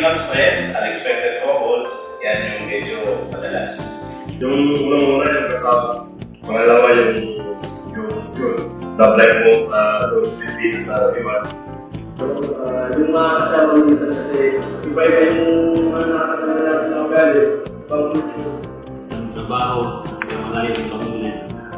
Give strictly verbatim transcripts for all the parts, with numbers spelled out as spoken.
occasional stress, unexpected troubles, yan yung medyo madalas. Yung unang-una yung kasama, pangalawa yung yung yun, love life mo sa Philippines sa iba. Uh, yung mga kasama minsan kasi iba-iba yung mga nakakasama natin na ugali, pang culture. Ang trabaho at saka malayo sa pamilya.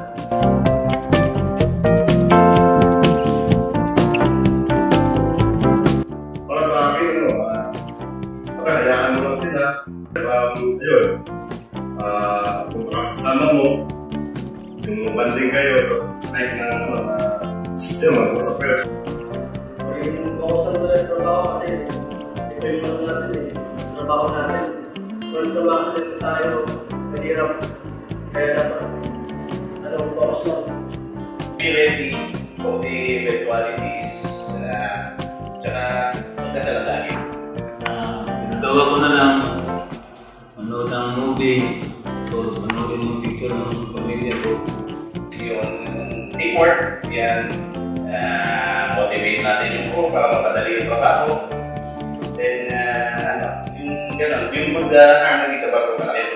Para sa akin, ano, uh, pagkakayaan mo lang sila. Um, yun, uh, kung kasama mo, yung banding kayo, like na, ano, na, yun, mag-usap kayo. Yung kausap na sa trabaho kasi ito yung ano natin eh, trabaho natin. Once na makasalit tayo, mahirap. Kaya dapat, ano, focus lang. Be ready for the eventualities. Uh, tsaka, magdasal lang lagi. Uh, Pinagawa ko na lang manood ng movie, so manood yung picture ng pamilya ko. Yung teamwork, yan. Uh, motivate natin yung crew para mapadali yung trabaho. Then, uh, ano, yung gano'n, yung good uh, harmony sa bago, malaki